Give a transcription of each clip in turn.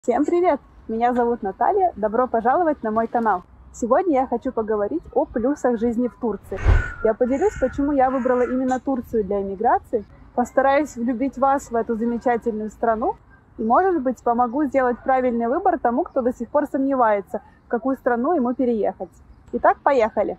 Всем привет! Меня зовут Наталья, добро пожаловать на мой канал. Сегодня я хочу поговорить о плюсах жизни в Турции. Я поделюсь, почему я выбрала именно Турцию для иммиграции, постараюсь влюбить вас в эту замечательную страну и, может быть, помогу сделать правильный выбор тому, кто до сих пор сомневается, в какую страну ему переехать. Итак, поехали!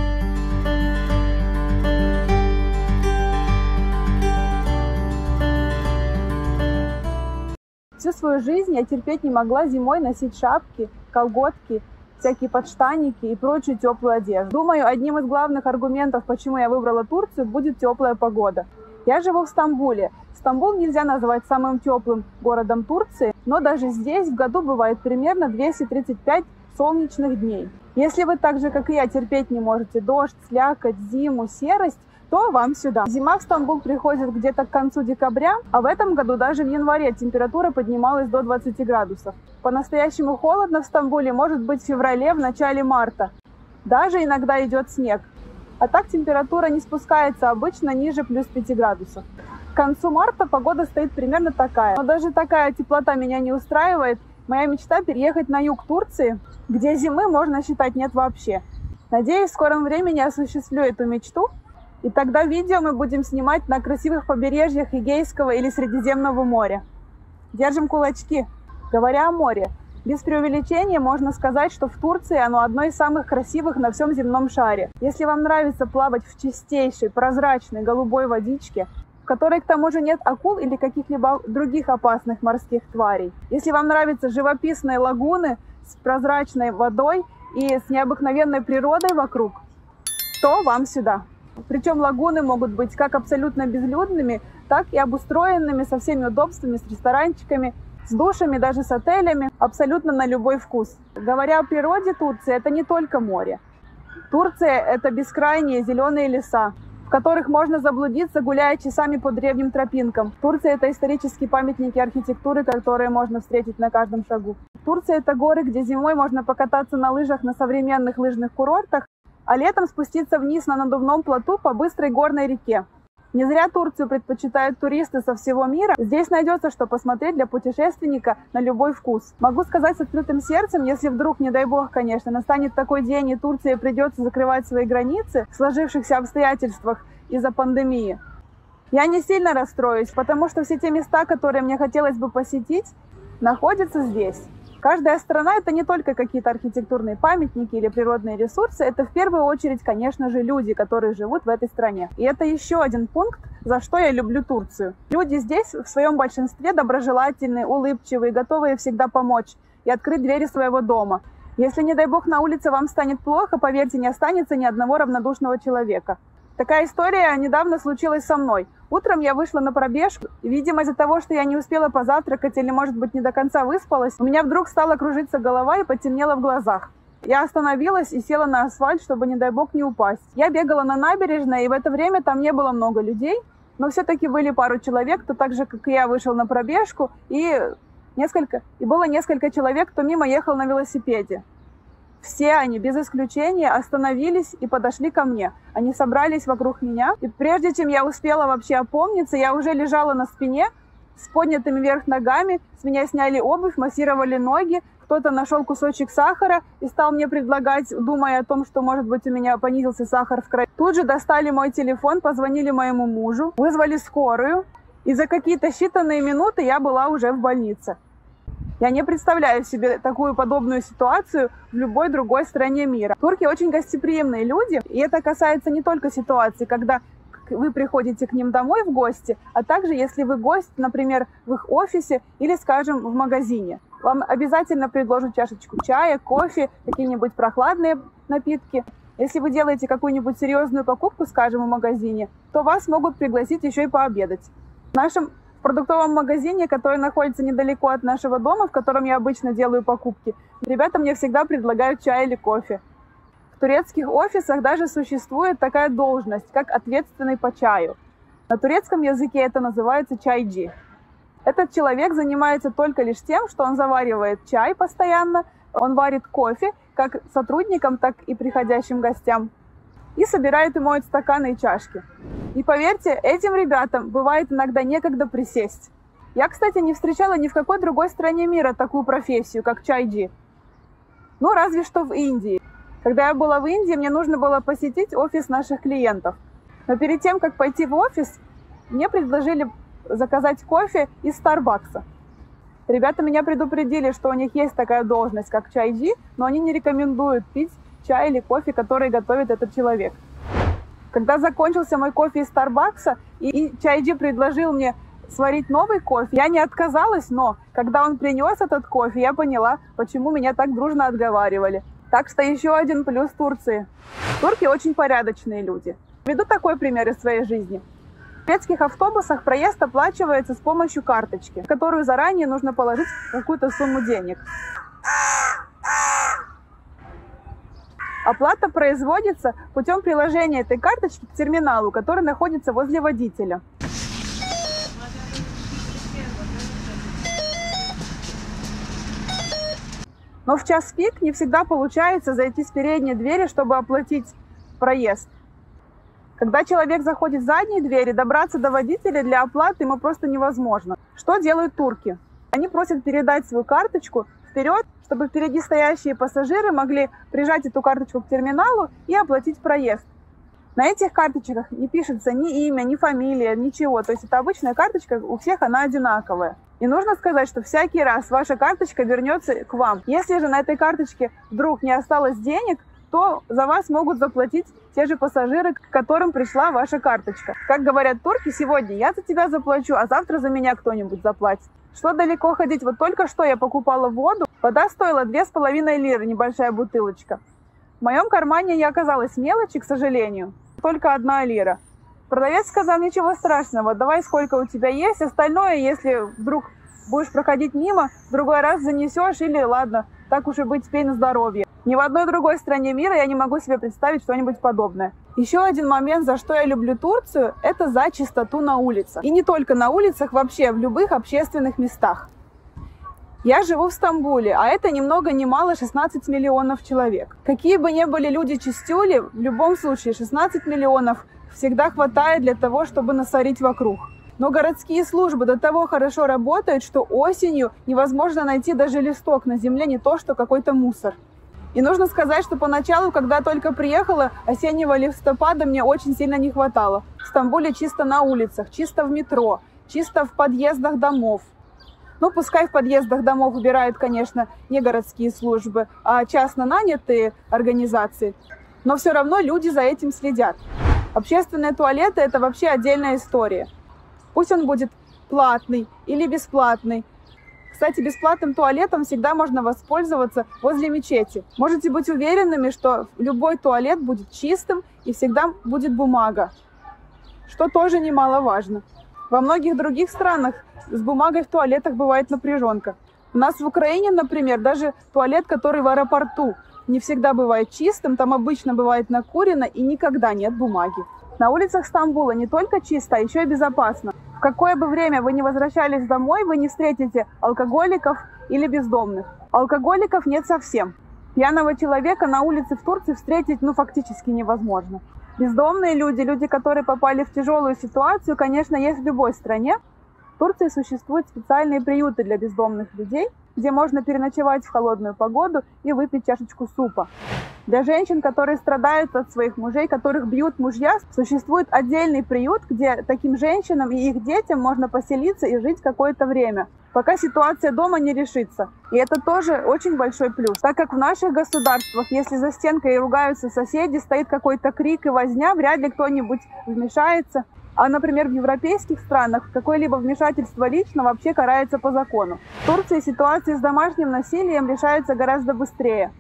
Всю свою жизнь я терпеть не могла зимой носить шапки, колготки, всякие подштанники и прочую теплую одежду. Думаю, одним из главных аргументов, почему я выбрала Турцию, будет теплая погода. Я живу в Стамбуле. Стамбул нельзя назвать самым теплым городом Турции, но даже здесь в году бывает примерно 235 солнечных дней. Если вы так же, как и я, терпеть не можете дождь, слякоть, зиму, серость, то вам сюда. Зима в Стамбул приходит где-то к концу декабря, а в этом году даже в январе температура поднималась до 20 градусов. По-настоящему холодно в Стамбуле может быть в феврале, в начале марта. Даже иногда идет снег. А так температура не спускается обычно ниже плюс 5 градусов. К концу марта погода стоит примерно такая. Но даже такая теплота меня не устраивает. Моя мечта переехать на юг Турции, где зимы, можно считать, нет вообще. Надеюсь, в скором времени осуществлю эту мечту. И тогда видео мы будем снимать на красивых побережьях Эгейского или Средиземного моря. Держим кулачки. Говоря о море, без преувеличения можно сказать, что в Турции оно одно из самых красивых на всем земном шаре. Если вам нравится плавать в чистейшей, прозрачной, голубой водичке, в которой к тому же нет акул или каких-либо других опасных морских тварей, если вам нравятся живописные лагуны с прозрачной водой и с необыкновенной природой вокруг, то вам сюда. Причем лагуны могут быть как абсолютно безлюдными, так и обустроенными со всеми удобствами, с ресторанчиками, с душами, даже с отелями, абсолютно на любой вкус. Говоря о природе Турции, это не только море. Турция – это бескрайние зеленые леса, в которых можно заблудиться, гуляя часами по древним тропинкам. Турция – это исторические памятники архитектуры, которые можно встретить на каждом шагу. Турция – это горы, где зимой можно покататься на лыжах на современных лыжных курортах, а летом спуститься вниз на надувном плоту по быстрой горной реке. Не зря Турцию предпочитают туристы со всего мира. Здесь найдется, что посмотреть для путешественника на любой вкус. Могу сказать с открытым сердцем, если вдруг, не дай бог, конечно, настанет такой день, и Турции придется закрывать свои границы в сложившихся обстоятельствах из-за пандемии, я не сильно расстроюсь, потому что все те места, которые мне хотелось бы посетить, находятся здесь. Каждая страна – это не только какие-то архитектурные памятники или природные ресурсы, это в первую очередь, конечно же, люди, которые живут в этой стране. И это еще один пункт, за что я люблю Турцию. Люди здесь в своем большинстве доброжелательные, улыбчивые, готовые всегда помочь и открыть двери своего дома. Если, не дай бог, на улице вам станет плохо, поверьте, не останется ни одного равнодушного человека. Такая история недавно случилась со мной. Утром я вышла на пробежку, и, видимо, из-за того, что я не успела позавтракать или, может быть, не до конца выспалась, у меня вдруг стала кружиться голова и потемнело в глазах. Я остановилась и села на асфальт, чтобы, не дай бог, не упасть. Я бегала на набережной, и в это время там не было много людей, но все-таки были пару человек, кто так же, как и я, вышел на пробежку, и было несколько человек, кто мимо ехал на велосипеде. Все они, без исключения, остановились и подошли ко мне. Они собрались вокруг меня. И прежде чем я успела вообще опомниться, я уже лежала на спине с поднятыми вверх ногами. С меня сняли обувь, массировали ноги. Кто-то нашел кусочек сахара и стал мне предлагать, думая о том, что, может быть, у меня понизился сахар в крови. Тут же достали мой телефон, позвонили моему мужу, вызвали скорую. И за какие-то считанные минуты я была уже в больнице. Я не представляю себе такую подобную ситуацию в любой другой стране мира. Турки очень гостеприимные люди, и это касается не только ситуации, когда вы приходите к ним домой в гости, а также если вы гость, например, в их офисе или, скажем, в магазине. Вам обязательно предложат чашечку чая, кофе, какие-нибудь прохладные напитки. Если вы делаете какую-нибудь серьезную покупку, скажем, в магазине, то вас могут пригласить еще и пообедать. В продуктовом магазине, который находится недалеко от нашего дома, в котором я обычно делаю покупки, ребята мне всегда предлагают чай или кофе. В турецких офисах даже существует такая должность, как ответственный по чаю. На турецком языке это называется чайджи. Этот человек занимается только лишь тем, что он заваривает чай постоянно, он варит кофе как сотрудникам, так и приходящим гостям, и собирает и моет стаканы и чашки. И поверьте, этим ребятам бывает иногда некогда присесть. Я, кстати, не встречала ни в какой другой стране мира такую профессию, как чайджи. Ну, разве что в Индии. Когда я была в Индии, мне нужно было посетить офис наших клиентов. Но перед тем, как пойти в офис, мне предложили заказать кофе из Старбакса. Ребята меня предупредили, что у них есть такая должность, как чайджи, но они не рекомендуют пить чай или кофе, который готовит этот человек. Когда закончился мой кофе из Старбакса, и чайджи предложил мне сварить новый кофе, я не отказалась, но когда он принес этот кофе, я поняла, почему меня так дружно отговаривали. Так что еще один плюс Турции. Турки очень порядочные люди. Приведу такой пример из своей жизни. В турецких автобусах проезд оплачивается с помощью карточки, в которую заранее нужно положить какую-то сумму денег. Оплата производится путем приложения этой карточки к терминалу, который находится возле водителя. Но в час пик не всегда получается зайти с передней двери, чтобы оплатить проезд. Когда человек заходит в задние двери, добраться до водителя для оплаты ему просто невозможно. Что делают турки? Они просят передать свою карточку вперед, чтобы впереди стоящие пассажиры могли прижать эту карточку к терминалу и оплатить проезд. На этих карточках не пишется ни имя, ни фамилия, ничего. То есть это обычная карточка, у всех она одинаковая. И нужно сказать, что всякий раз ваша карточка вернется к вам. Если же на этой карточке вдруг не осталось денег, то за вас могут заплатить те же пассажиры, к которым пришла ваша карточка. Как говорят турки, сегодня я за тебя заплачу, а завтра за меня кто-нибудь заплатит. Что далеко ходить? Вот только что я покупала воду. Вода стоила 2,5 лиры, небольшая бутылочка. В моем кармане не оказалось мелочи, к сожалению. Только 1 лира. Продавец сказал: ничего страшного, давай сколько у тебя есть, остальное, если вдруг будешь проходить мимо, в другой раз занесешь или ладно, так уж и быть, пей на здоровье. Ни в одной другой стране мира я не могу себе представить что-нибудь подобное. Еще один момент, за что я люблю Турцию, это за чистоту на улицах. И не только на улицах, вообще в любых общественных местах. Я живу в Стамбуле, а это ни много ни мало 16 миллионов человек. Какие бы ни были люди-чистюли, в любом случае 16 миллионов всегда хватает для того, чтобы насорить вокруг. Но городские службы до того хорошо работают, что осенью невозможно найти даже листок на земле, не то что какой-то мусор. И нужно сказать, что поначалу, когда только приехала, осеннего листопада мне очень сильно не хватало. В Стамбуле чисто на улицах, чисто в метро, чисто в подъездах домов. Ну, пускай в подъездах домов убирают, конечно, не городские службы, а частно нанятые организации. Но все равно люди за этим следят. Общественные туалеты – это вообще отдельная история. Пусть он будет платный или бесплатный. Кстати, бесплатным туалетом всегда можно воспользоваться возле мечети. Можете быть уверенными, что любой туалет будет чистым и всегда будет бумага, что тоже немаловажно. Во многих других странах с бумагой в туалетах бывает напряженка. У нас в Украине, например, даже туалет, который в аэропорту, не всегда бывает чистым, там обычно бывает накурено и никогда нет бумаги. На улицах Стамбула не только чисто, а еще и безопасно. В какое бы время вы ни возвращались домой, вы не встретите алкоголиков или бездомных. Алкоголиков нет совсем. Пьяного человека на улице в Турции встретить фактически невозможно. Бездомные люди, люди, которые попали в тяжелую ситуацию, конечно, есть в любой стране. В Турции существуют специальные приюты для бездомных людей, где можно переночевать в холодную погоду и выпить чашечку супа. Для женщин, которые страдают от своих мужей, которых бьют мужья, существует отдельный приют, где таким женщинам и их детям можно поселиться и жить какое-то время, пока ситуация дома не решится. И это тоже очень большой плюс, так как в наших государствах, если за стенкой ругаются соседи, стоит какой-то крик и возня, вряд ли кто-нибудь вмешается. А, например, в европейских странах какое-либо вмешательство лично вообще карается по закону. В Турции ситуации с домашним насилием решаются гораздо быстрее.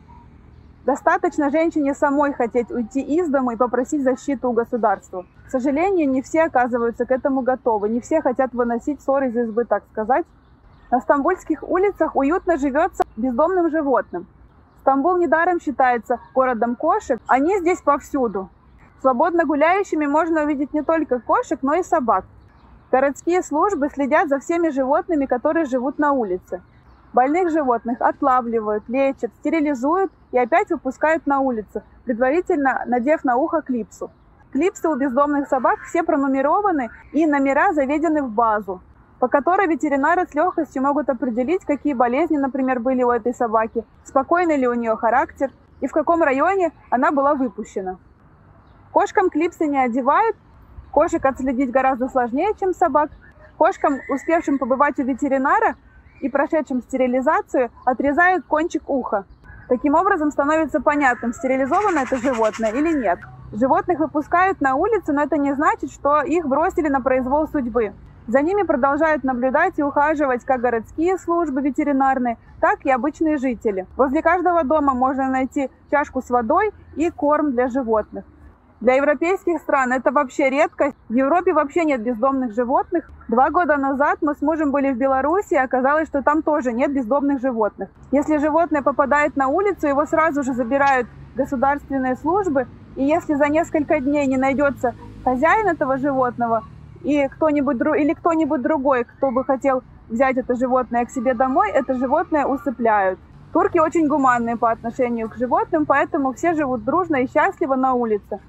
Достаточно женщине самой хотеть уйти из дома и попросить защиту у государства. К сожалению, не все оказываются к этому готовы, не все хотят выносить ссоры из избы, так сказать. На стамбульских улицах уютно живется бездомным животным. Стамбул недаром считается городом кошек, они здесь повсюду. Свободно гуляющими можно увидеть не только кошек, но и собак. Городские службы следят за всеми животными, которые живут на улице. Больных животных отлавливают, лечат, стерилизуют и опять выпускают на улицу, предварительно надев на ухо клипсу. Клипсы у бездомных собак все пронумерованы и номера заведены в базу. по которой ветеринары с легкостью могут определить, какие болезни, например, были у этой собаки, спокойный ли у нее характер и в каком районе она была выпущена. Кошкам клипсы не одевают, кошек отследить гораздо сложнее, чем собак. Кошкам, успевшим побывать у ветеринара и прошедшим стерилизацию, отрезают кончик уха. Таким образом становится понятным, стерилизовано это животное или нет. Животных выпускают на улицу, но это не значит, что их бросили на произвол судьбы. За ними продолжают наблюдать и ухаживать как городские службы ветеринарные, так и обычные жители. Возле каждого дома можно найти чашку с водой и корм для животных. Для европейских стран это вообще редкость. В Европе вообще нет бездомных животных. 2 года назад мы с мужем были в Беларуси, и оказалось, что там тоже нет бездомных животных. Если животное попадает на улицу, его сразу же забирают государственные службы. И если за несколько дней не найдется хозяин этого животного, и кто-нибудь другой, кто бы хотел взять это животное к себе домой, это животное усыпляют. Турки очень гуманные по отношению к животным, поэтому все живут дружно и счастливо на улице.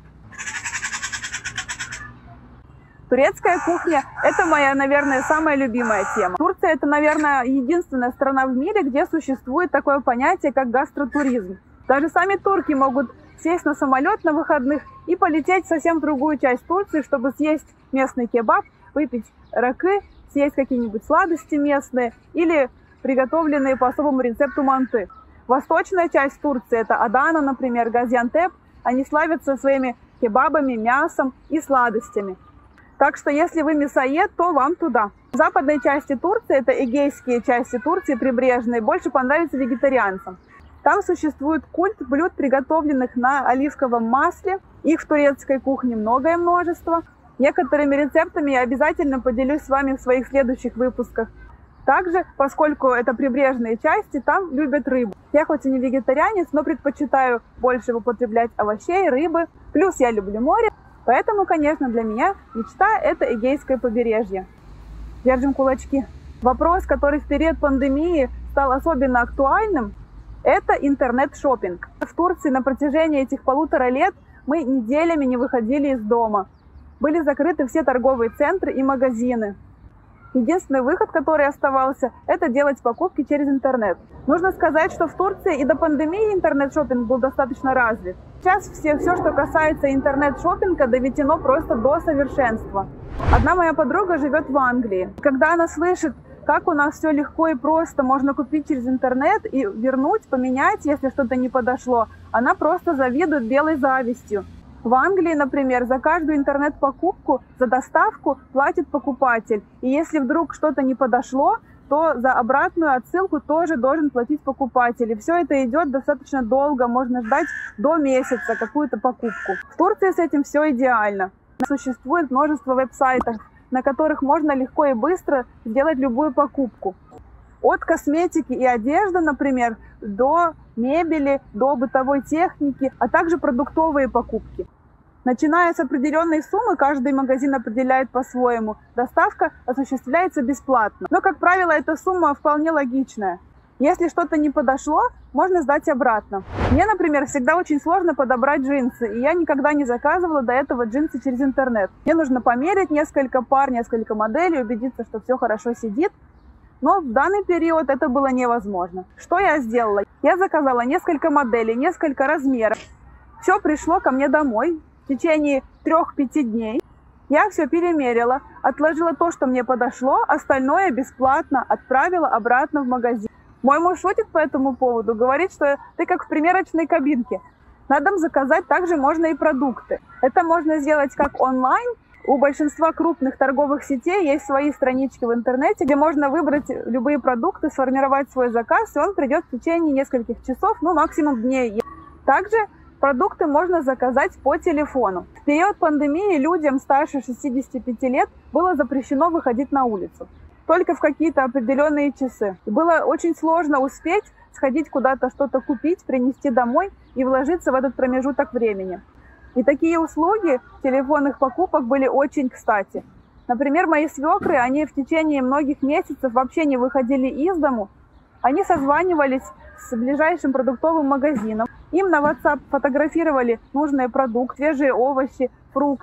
Турецкая кухня – это моя, наверное, самая любимая тема. Турция – это, наверное, единственная страна в мире, где существует такое понятие, как гастротуризм. Даже сами турки могут сесть на самолет на выходных и полететь в совсем другую часть Турции, чтобы съесть местный кебаб, выпить ракы, съесть какие-нибудь сладости местные или приготовленные по особому рецепту манты. Восточная часть Турции – это Адана, например, Газиантеп. Они славятся своими кебабами, мясом и сладостями. Так что если вы мясоед, то вам туда. В западной части Турции, это эгейские части Турции, прибрежные, больше понравится вегетарианцам. Там существует культ блюд, приготовленных на оливковом масле. Их в турецкой кухне многое множество. Некоторыми рецептами я обязательно поделюсь с вами в своих следующих выпусках. Также, поскольку это прибрежные части, там любят рыбу. Я хоть и не вегетарианец, но предпочитаю больше употреблять овощей, рыбы. Плюс я люблю море. Поэтому, конечно, для меня мечта – это Эгейское побережье. Держим кулачки. Вопрос, который в период пандемии стал особенно актуальным, это интернет-шоппинг. В Турции на протяжении этих 1,5 лет мы неделями не выходили из дома. Были закрыты все торговые центры и магазины. Единственный выход, который оставался, это делать покупки через интернет. Нужно сказать, что в Турции и до пандемии интернет-шоппинг был достаточно развит. Сейчас все, что касается интернет-шоппинга, доведено просто до совершенства. Одна моя подруга живет в Англии. Когда она слышит, как у нас все легко и просто можно купить через интернет и вернуть, поменять, если что-то не подошло, она просто завидует белой завистью. В Англии, например, за каждую интернет-покупку, за доставку платит покупатель. И если вдруг что-то не подошло, то за обратную отсылку тоже должен платить покупатель. И все это идет достаточно долго, можно ждать до месяца какую-то покупку. В Турции с этим все идеально. Существует множество веб-сайтов, на которых можно легко и быстро сделать любую покупку. От косметики и одежды, например, до мебели, до бытовой техники, а также продуктовые покупки. Начиная с определенной суммы, каждый магазин определяет по-своему, доставка осуществляется бесплатно. Но, как правило, эта сумма вполне логичная. Если что-то не подошло, можно сдать обратно. Мне, например, всегда очень сложно подобрать джинсы, и я никогда не заказывала до этого джинсы через интернет. Мне нужно померить несколько пар, несколько моделей, убедиться, что все хорошо сидит. Но в данный период это было невозможно. Что я сделала? Я заказала несколько моделей, несколько размеров. Все пришло ко мне домой в течение 3-5 дней. Я все перемерила, отложила то, что мне подошло, остальное бесплатно отправила обратно в магазин. Мой муж шутит по этому поводу, говорит, что ты как в примерочной кабинке. На дом заказать также можно и продукты. Это можно сделать как онлайн. У большинства крупных торговых сетей есть свои странички в интернете, где можно выбрать любые продукты, сформировать свой заказ, и он придет в течение нескольких часов, ну максимум дней. Также продукты можно заказать по телефону. В период пандемии людям старше 65 лет было запрещено выходить на улицу. Только в какие-то определенные часы. И было очень сложно успеть сходить куда-то, что-то купить, принести домой и вложиться в этот промежуток времени. И такие услуги телефонных покупок были очень кстати. Например, мои свекры, они в течение многих месяцев вообще не выходили из дому. Они созванивались с ближайшим продуктовым магазином. Им на WhatsApp фотографировали нужные продукты, свежие овощи, фрукты.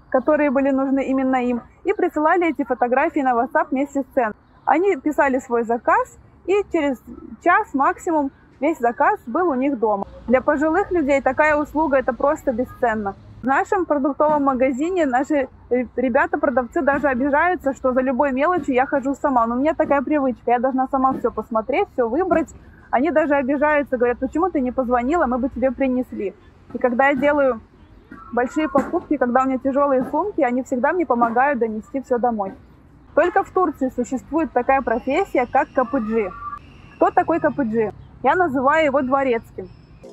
которые были нужны именно им, и присылали эти фотографии на WhatsApp вместе с ценой. Они писали свой заказ, и через час максимум весь заказ был у них дома. Для пожилых людей такая услуга – это просто бесценно. В нашем продуктовом магазине наши ребята-продавцы даже обижаются, что за любой мелочью я хожу сама. Но у меня такая привычка, я должна сама все посмотреть, все выбрать. Они даже обижаются, говорят, почему ты не позвонила, мы бы тебе принесли. И когда я делаю большие покупки, когда у меня тяжелые сумки, они всегда мне помогают донести все домой. Только в Турции существует такая профессия, как капыджи. Кто такой капыджи? Я называю его дворецким.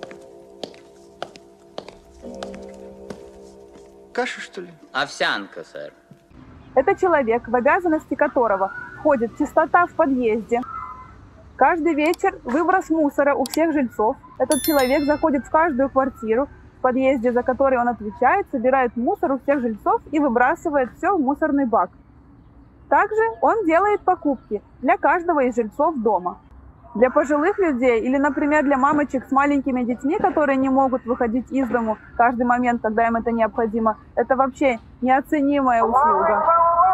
Каша, что ли? Овсянка, сэр. Это человек, в обязанности которого входит чистота в подъезде. Каждый вечер выброс мусора у всех жильцов. Этот человек заходит в каждую квартиру в подъезде, за которой он отвечает, собирает мусор у всех жильцов и выбрасывает все в мусорный бак. Также он делает покупки для каждого из жильцов дома. Для пожилых людей или, например, для мамочек с маленькими детьми, которые не могут выходить из дому каждый момент, когда им это необходимо, это вообще неоценимая услуга.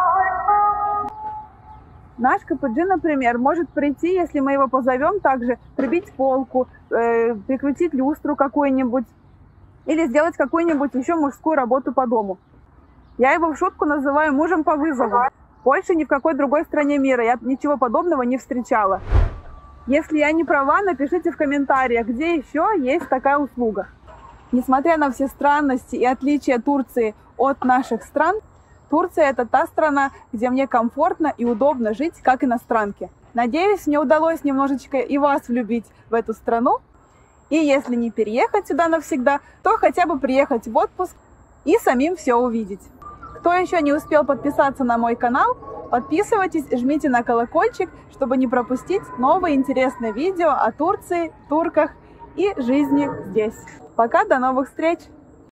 Наш капыджи, например, может прийти, если мы его позовем, также прибить полку, прикрутить люстру какую-нибудь или сделать какую-нибудь еще мужскую работу по дому. Я его в шутку называю мужем по вызову. Больше ни в какой другой стране мира я ничего подобного не встречала. Если я не права, напишите в комментариях, где еще есть такая услуга. Несмотря на все странности и отличия Турции от наших стран, Турция – это та страна, где мне комфортно и удобно жить, как иностранке. Надеюсь, мне удалось немножечко и вас влюбить в эту страну. И если не переехать сюда навсегда, то хотя бы приехать в отпуск и самим все увидеть. Кто еще не успел подписаться на мой канал, подписывайтесь, жмите на колокольчик, чтобы не пропустить новые интересные видео о Турции, турках и жизни здесь. Пока, до новых встреч!